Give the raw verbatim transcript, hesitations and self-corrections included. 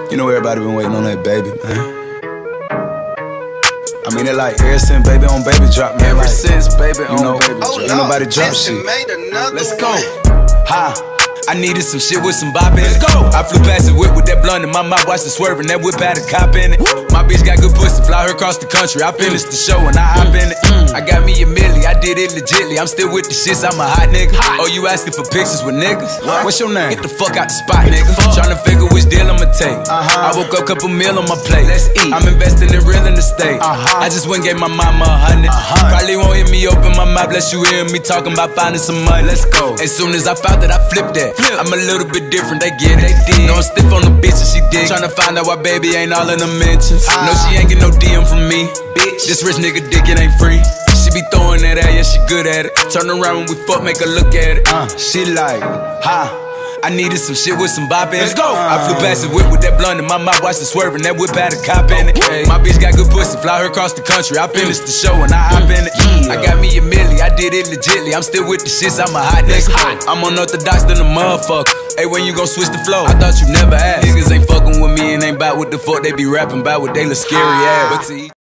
You know everybody been waiting on that baby, man. I mean it like ever since baby on baby drop, man. Ever like, since baby on you know, baby drop. Ain't nobody drop shit. Let's go. Ha. I needed some shit with some bop in it. Let's go. I flew past the whip with that blunt in my mouth, watched it swerving. That whip had a cop in it. My bitch got good pussy, fly her across the country. I finished the show and I hop in it. I got me a milli, I did it legitly. I'm still with the shits, I'm a hot nigga. Oh, you asking for pictures with niggas? What's your name? Get the fuck out the spot, nigga. Tryna figure which deal I'ma take. I woke up, couple meal on my plate. Let's eat. I'm investing in real estate. I just went and gave my mama a hundred. Probably won't hear me open my mouth, bless you hear me talking about finding some money. Let's go. As soon as I found that, I flipped that. I'm a little bit different, they get it. No, I'm stiff on the bitch and she dig. Tryna find out why baby ain't all in the mentions. No, she ain't get no D M from me. Bitch, this rich nigga dick, it ain't free. She be throwing that at, yeah, she good at it. Turn around when we fuck, make her look at it. Uh, she like, ha. I needed some shit with some bop in it. Let's go. I flew past the whip with that blunt in my mouth, watched it swerving. That whip had a cop in it. Okay. My bitch got good pussy, fly her across the country. I finished the show and I hop in it. Yeah. I got me a milli, I did it legitly. I'm still with the shits, I'm a hot nigga. I'm unorthodox than a motherfucker. Hey, when you gon' switch the flow? I thought you never asked. Niggas ain't fucking with me and ain't bout what the fuck they be rapping about, what they look scary ass. But to